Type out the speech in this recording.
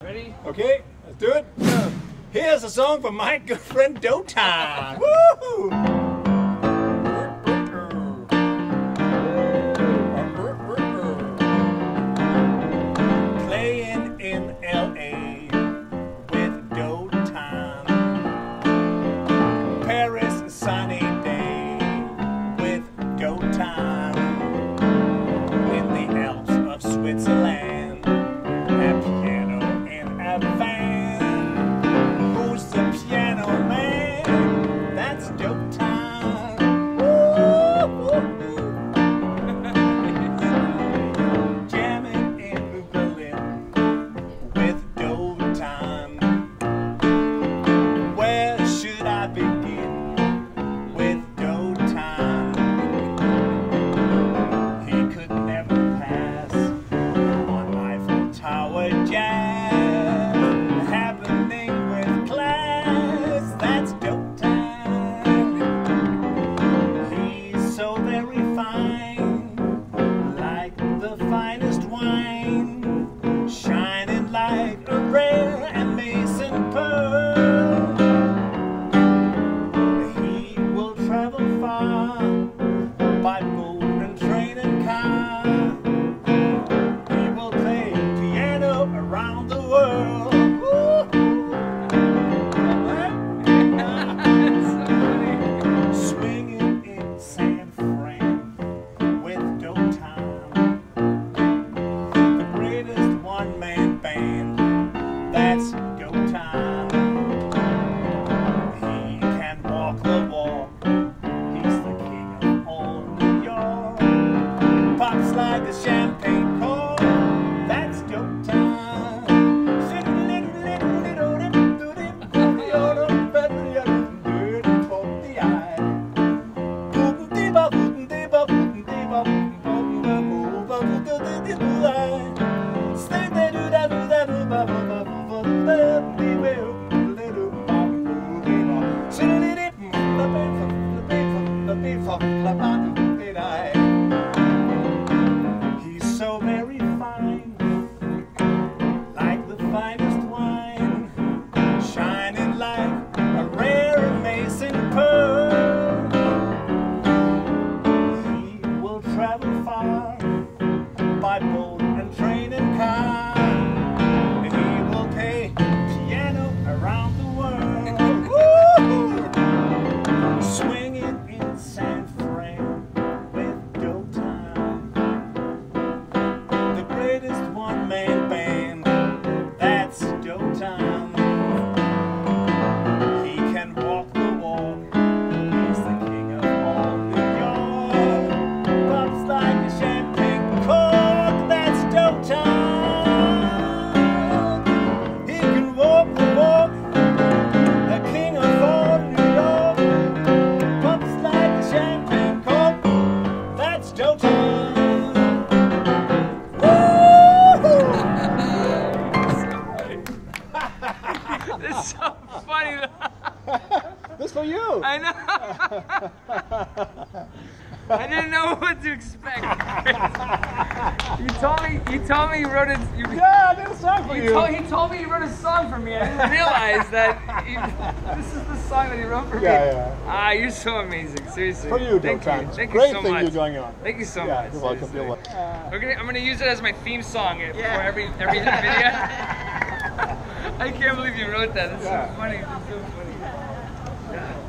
Ready? Okay, let's do it. Here's a song from my good friend Dotan. Woo! Playing in LA with Dotan. Paris, a sunny day with Dotan. In the Alps of Switzerland, a piano in a van. Who's the piano man? That's Dotan. Jamming in Berlin with Dotan. Where should I begin with Dotan? He could never pass on Eiffel Tower jazz, happening with class. That's Dotan. He's so very fine, like the finest wine, shining like a rare and mason pearl. He will travel far by boat and train and car. He will play piano around the world. Swinging in San Fran with Dotan. The greatest one-man band, that's Dotan. He can walk the walk. He's the king of all New York. Pops like a champagne cork. That's Dotan. He's so very fine, like the finest wine, shining like a rare mason pearl. He will travel far by boat and train and car. He will play piano around the world. Woo! Swinging in San Fran with Dotan. The greatest one-man band, that's Dotan. He can walk the walk. He's the king of all New York. Pops like a champagne cork, that's Dotan. He can walk the walk. The king of all New York. Pops like a champagne cork, that's Dotan. This is so funny. This for you. I know. I didn't know what to expect. You told me you wrote it. Yeah, I did a song for you. He told me he wrote a song for me. I didn't realize that this is the song that he wrote for me. Yeah. Ah, you're so amazing. Seriously. For you, Thank Dotan. you. Thank Great you so thing much. you're going on. Thank you so Yeah, much. you're welcome. Seriously. You're welcome. I'm gonna use it as my theme song for every video. I can't believe you wrote that. It's so funny. It's so funny. Yeah.